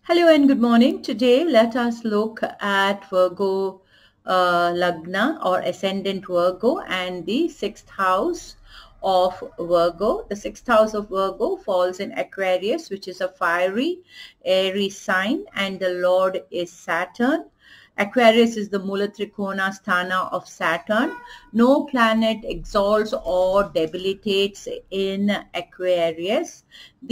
Hello and good morning. Today, let us look at Virgo Lagna or Ascendant Virgo and the sixth house of Virgo. The sixth house of Virgo falls in Aquarius, which is a fiery, airy sign, and the Lord is Saturn. Aquarius is the Mula Trikona Sthana of Saturn. No planet exalts or debilitates in Aquarius.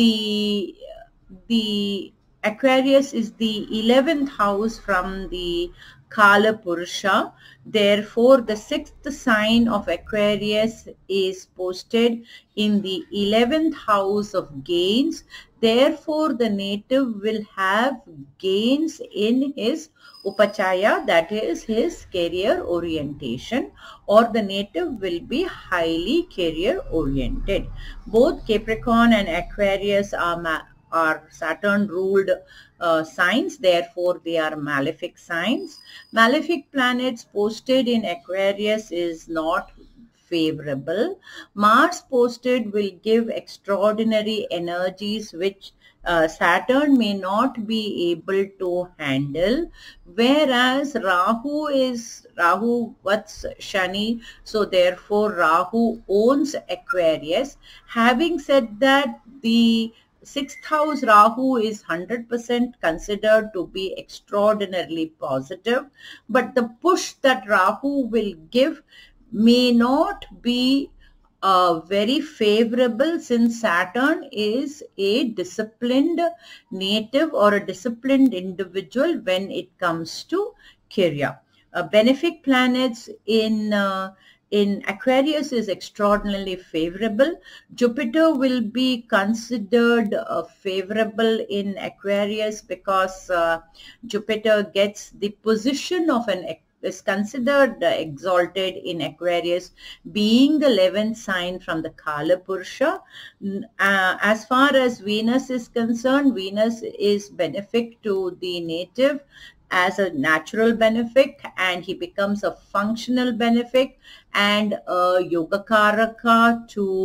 The Aquarius is the 11th house from the Kala Purusha. Therefore, the sixth sign of Aquarius is posted in the 11th house of gains. Therefore, the native will have gains in his upachaya, that is his career orientation, or the native will be highly career oriented. Both Capricorn and Aquarius are Saturn ruled signs, therefore they are malefic signs. Malefic planets posted in Aquarius is not favorable. Mars posted will give extraordinary energies which Saturn may not be able to handle, whereas Rahu what's Shani, so therefore Rahu owns Aquarius. Having said that, the sixth house Rahu is 100% considered to be extraordinarily positive, but the push that Rahu will give may not be very favorable, since Saturn is a disciplined native or a disciplined individual when it comes to career. Benefic planets in Aquarius is extraordinarily favorable. Jupiter will be considered favorable in Aquarius because Jupiter gets the position of is considered exalted in Aquarius, being the 11th sign from the Kala Purusha. As far as Venus is concerned, Venus is benefic to the native as a natural benefic, and he becomes a functional benefic and a yogakaraka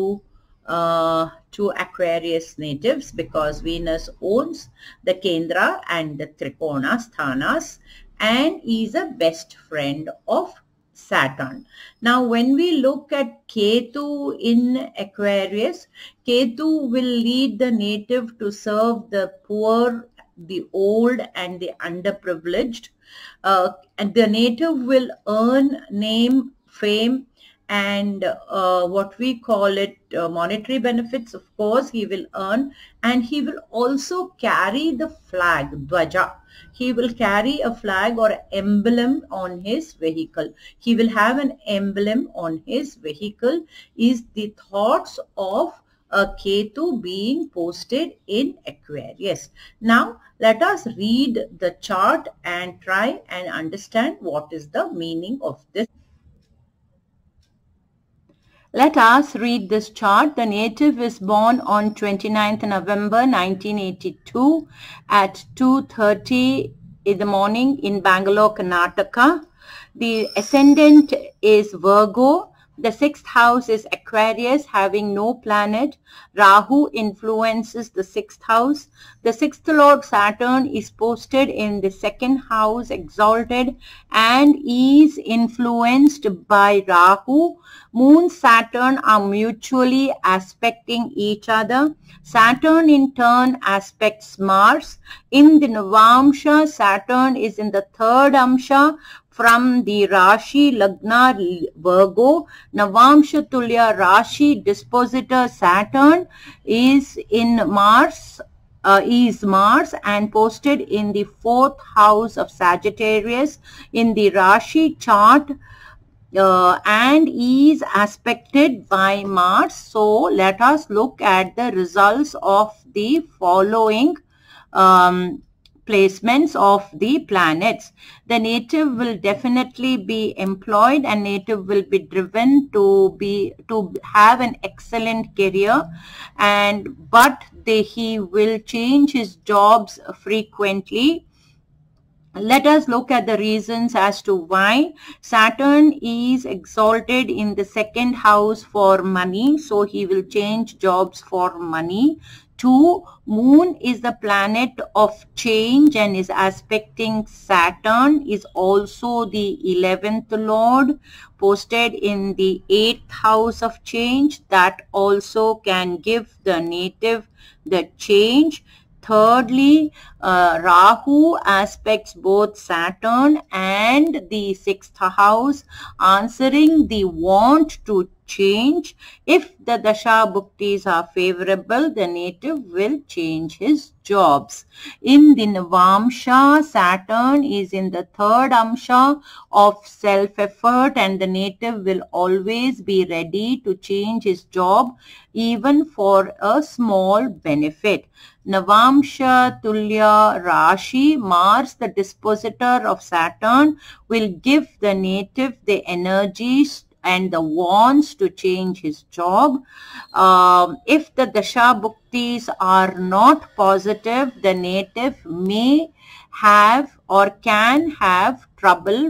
to Aquarius natives, because Venus owns the Kendra and the Trikona sthanas and is a best friend of Saturn. Now, when we look at Ketu in Aquarius, Ketu will lead the native to serve the poor, the old and the underprivileged. And the native will earn name, fame, and what we call it monetary benefits. Of course he will earn, and he will also carry the flag, dwaja. He will carry a flag or emblem on his vehicle. He will have an emblem on his vehicle, is the thoughts of a Ketu being posted in Aquarius. Now, let us read the chart and try and understand what is the meaning of this. Let us read this chart. The native is born on 29th November 1982 at 2:30 in the morning in Bangalore, Karnataka. The ascendant is Virgo. The sixth house is Aquarius, having no planet. Rahu influences the sixth house. The sixth lord Saturn is posted in the second house, exalted, and is influenced by Rahu. Moon, Saturn are mutually aspecting each other. Saturn in turn aspects Mars. In the Navamsha, Saturn is in the third Amsha from the Rashi Lagna Virgo. Navamsha Tulya Rashi dispositor Saturn is in Mars. Mars and posted in the fourth house of Sagittarius in the Rashi chart. And is aspected by Mars. So let us look at the results of the following placements of the planets. The native will definitely be employed, and native will be driven to have an excellent career, but he will change his jobs frequently. Let us look at the reasons as to why. Saturn is exalted in the second house for money, so he will change jobs for money. 2. Moon is the planet of change and is aspecting Saturn, is also the 11th lord, posted in the 8th house of change. That also can give the native the change. Thirdly, Rahu aspects both Saturn and the 6th house, answering the want to change. If the Dasha Bhuktis are favorable, the native will change his jobs. In the Navamsha, Saturn is in the 3rd Amsha of self-effort, and the native will always be ready to change his job even for a small benefit. Navamsha Tulya Rashi, Mars, the dispositor of Saturn, will give the native the energies and the wants to change his job. If the Dasha Bhuktis are not positive, the native may have or can have trouble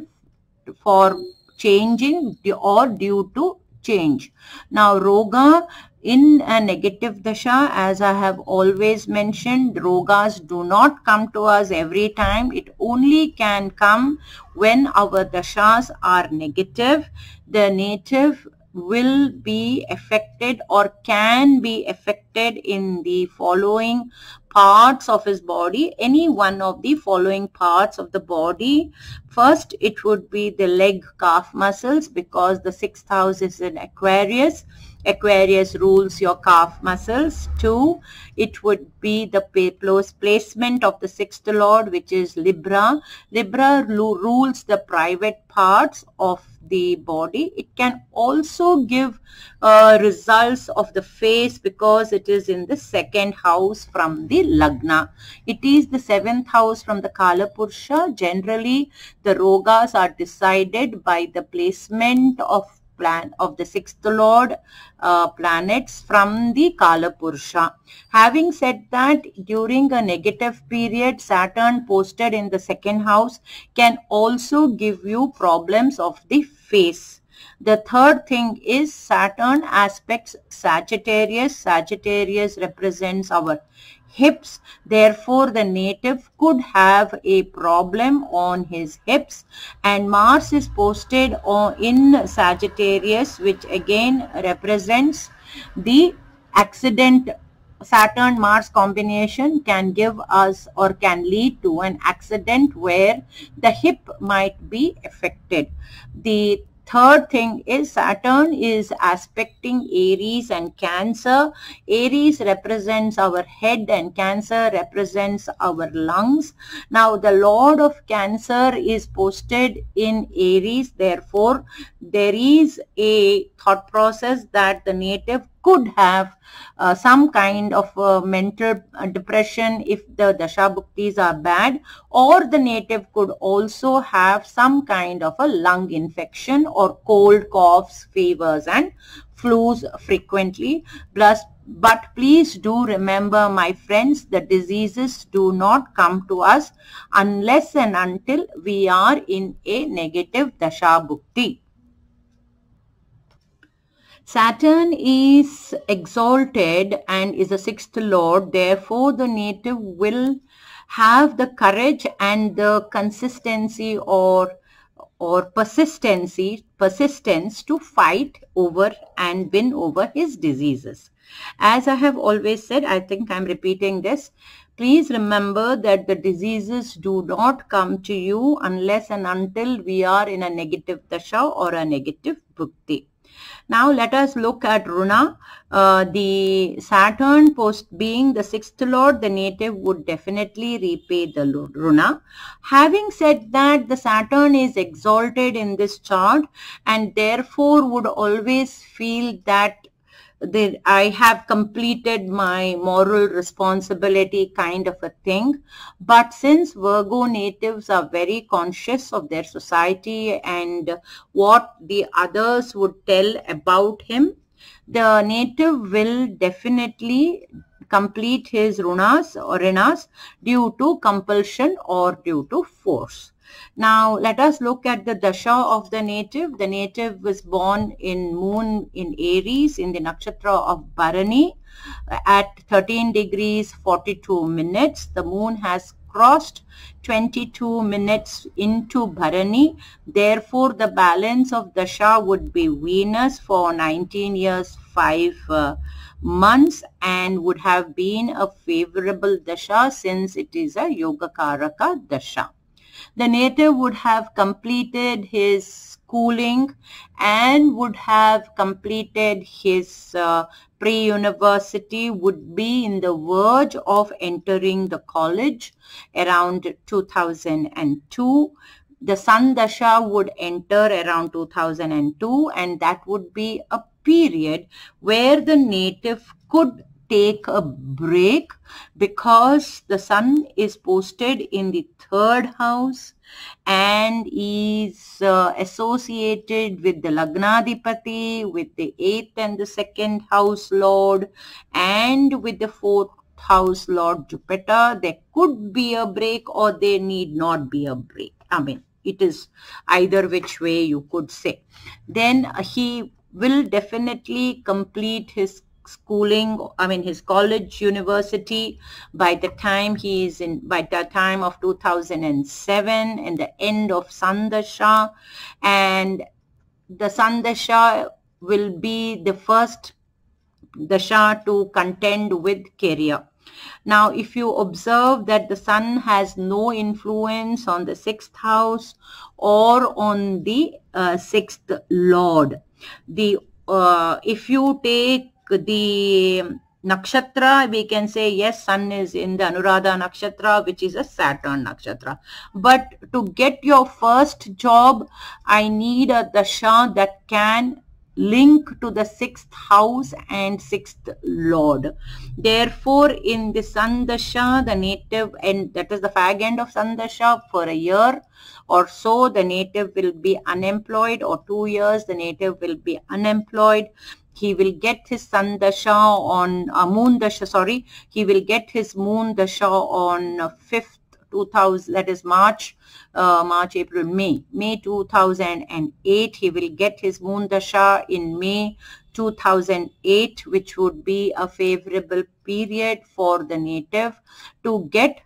for changing or due to change. Now, Roga in a negative dasha, as I have always mentioned, rogas do not come to us every time. It only can come when our dashas are negative. The native will be affected or can be affected in the following parts of his body, any one of the following parts of the body. First, it would be the leg calf muscles, because the 6th house is in Aquarius. Aquarius rules your calf muscles. 2, it would be the placement of the 6th lord, which is Libra. Libra rules the private parts of the body. It can also give results of the face, because it is in the 2nd house from the Lagna. It is the 7th house from the Kala Purusha. Generally, the rogas are decided by the placement of the 6th lord planets from the Kala Purusha. Having said that, during a negative period, Saturn posted in the 2nd house can also give you problems of the face. The third thing is Saturn aspects Sagittarius. Sagittarius represents our hips. Therefore, the native could have a problem on his hips. And Mars is posted in Sagittarius, which again represents the accident. Saturn-Mars combination can give us or can lead to an accident where the hip might be affected. The third thing is Saturn is aspecting Aries and Cancer. Aries represents our head and Cancer represents our lungs. Now, the Lord of Cancer is posted in Aries. Therefore, there is a thought process that the native could have some kind of mental depression if the Dasha Bhuktis are bad, or the native could also have some kind of a lung infection or cold, coughs, fevers and flus frequently. But please do remember, my friends, the diseases do not come to us unless and until we are in a negative Dasha Bhukti. Saturn is exalted and is a 6th lord. Therefore, the native will have the courage and the consistency or persistence to fight over and win over his diseases. As I have always said, I think I'm repeating this. Please remember that the diseases do not come to you unless and until we are in a negative dasha or a negative bhukti. Now let us look at Runa. The Saturn being the 6th lord, the native would definitely repay the Runa. Having said that, the Saturn is exalted in this chart and therefore would always feel that I have completed my moral responsibility kind of a thing. But since Virgo natives are very conscious of their society and what the others would tell about him, the native will definitely complete his runas or rinas due to compulsion or due to force. Now let us look at the dasha of the native. The native was born in moon in Aries in the nakshatra of Bharani at 13 degrees 42 minutes. The moon has crossed 22 minutes into Bharani. Therefore, the balance of dasha would be Venus for 19 years, 5 months, and would have been a favorable dasha since it is a Yogakaraka dasha. The native would have completed his schooling and would have completed his pre-university, would be in the verge of entering the college around 2002. The Sun Dasha would enter around 2002, and that would be a period where the native could take a break because the Sun is posted in the 3rd house and is associated with the Lagnadipati, with the 8th and the 2nd house Lord, and with the 4th house Lord Jupiter. There could be a break or there need not be a break. I mean, it is either which way you could say. Then he will definitely complete his schooling, I mean his college, university by the time he is in, by the time of 2007 and the end of Sun Dasha, and the Sun Dasha will be the first Dasha to contend with career. Now, if you observe that the Sun has no influence on the 6th house or on the 6th Lord, the if you take the nakshatra, we can say yes, Sun is in the Anuradha nakshatra, which is a Saturn nakshatra. But to get your first job, I need a dasha that can link to the 6th house and 6th Lord. Therefore, in the Sun Dasha, the native, and that is the fag end of Sun Dasha, for a year or so, the native will be unemployed, or 2 years, the native will be unemployed. He will get his Sun Dasha on Moon Dasha, sorry, he will get his Moon Dasha on 5th 2000, that is March, April, May 2008. He will get his Moon Dasha in May 2008, which would be a favorable period for the native to get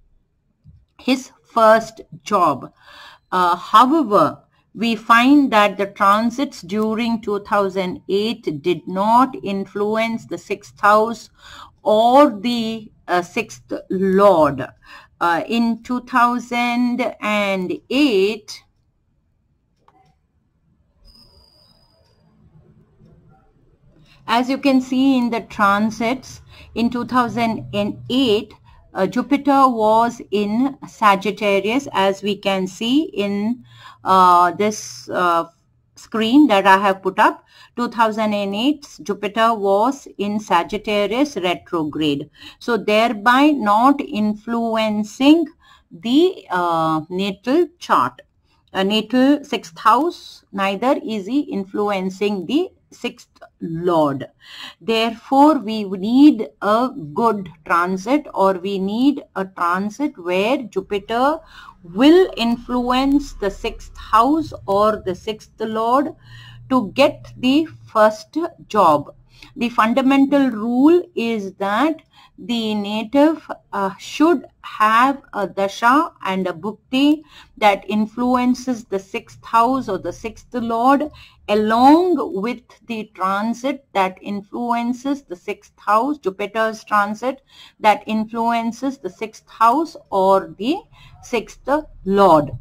his first job. However, we find that the transits during 2008 did not influence the 6th house or the 6th Lord. In 2008, as you can see in the transits, in 2008, Jupiter was in Sagittarius, as we can see in this screen that I have put up. 2008, Jupiter was in Sagittarius retrograde. So thereby not influencing the natal chart. Natal 6th house, neither is he influencing the 6th Lord. Therefore, we need a good transit, or we need a transit where Jupiter will influence the 6th house or the 6th Lord to get the first job. The fundamental rule is that the native should have a dasha and a bhukti that influences the 6th house or the 6th Lord, along with the transit that influences the 6th house, Jupiter's transit that influences the 6th house or the 6th Lord.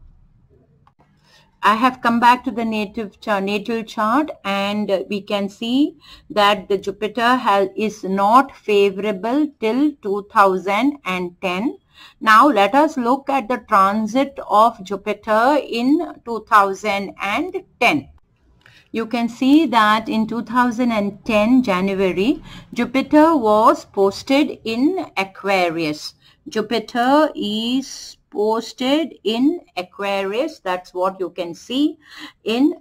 I have come back to the natal chart, and we can see that the Jupiter is not favorable till 2010. Now let us look at the transit of Jupiter in 2010. You can see that in 2010 January, Jupiter was posted in Aquarius. Jupiter is posted in Aquarius. That's what you can see in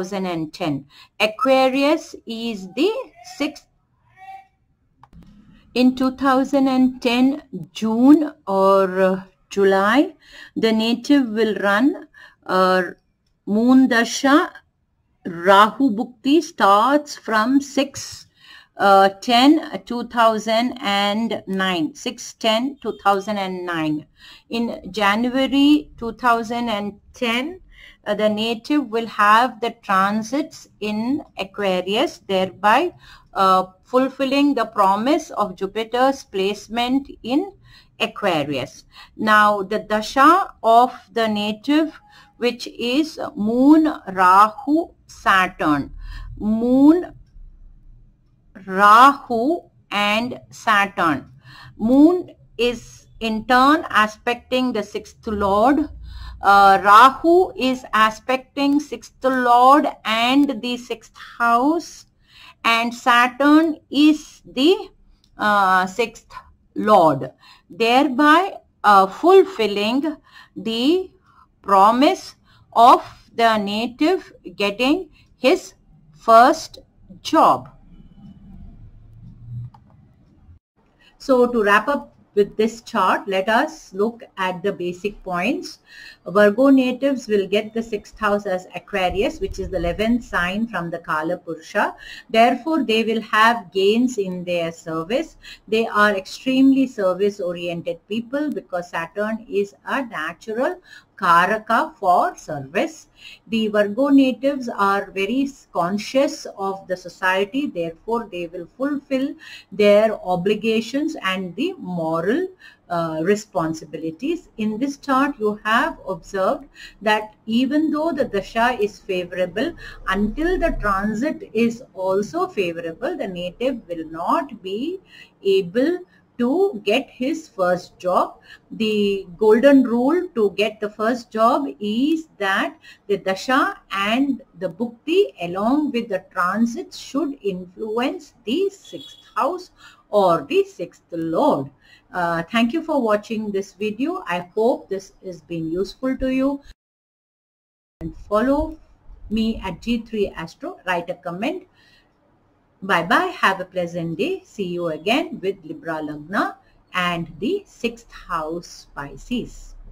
2010. Aquarius is the 6th. In 2010 June or July, the native will run Moon Dasha. Rahu Bhukti starts from 6/10/2009. 6/10/2009. In January 2010, the native will have the transits in Aquarius, thereby fulfilling the promise of Jupiter's placement in Aquarius. Now, the dasha of the native, which is Moon Rahu Saturn. Moon Rahu and Saturn. Moon is in turn aspecting the 6th Lord. Rahu is aspecting 6th Lord and the 6th house, and Saturn is the 6th Lord, thereby fulfilling the promise of the native getting his first job. So to wrap up with this chart, let us look at the basic points. Virgo natives will get the 6th house as Aquarius, which is the 11th sign from the Kala Purusha. Therefore, they will have gains in their service. They are extremely service-oriented people because Saturn is a natural Karaka for service. The Virgo natives are very conscious of the society, therefore they will fulfill their obligations and the moral responsibilities. In this chart, you have observed that even though the dasha is favorable, until the transit is also favorable, the native will not be able to get his first job. The golden rule to get the first job is that the dasha and the bhukti along with the transits should influence the 6th house or the 6th lord. Thank you for watching this video. I hope this has been useful to you. And follow me at G3 Astro. Write a comment. Bye-bye. Have a pleasant day. See you again with Libra Lagna and the 6th house Pisces.